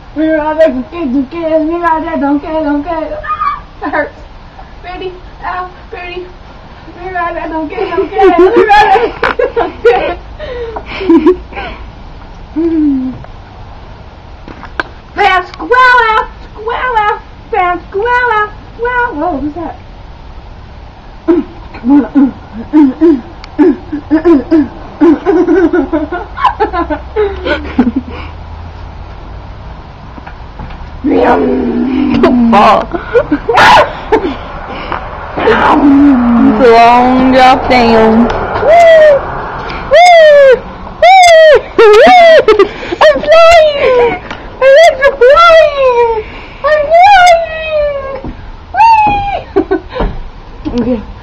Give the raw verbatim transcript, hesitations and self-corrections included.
Miranda, don't get, don't get, Miranda, don't get, don't get. Ah, that hurts. Ready? Ow, ready? Miranda, don't get, don't get, Miranda, don't get. Bam, squall out, squall out, bam, squall out, wow, whoa, who's that? Ball. It's a long drop down. Woo! Woo! Woo! I'm flying! My legs are flying! I'm flying! Whee! Okay.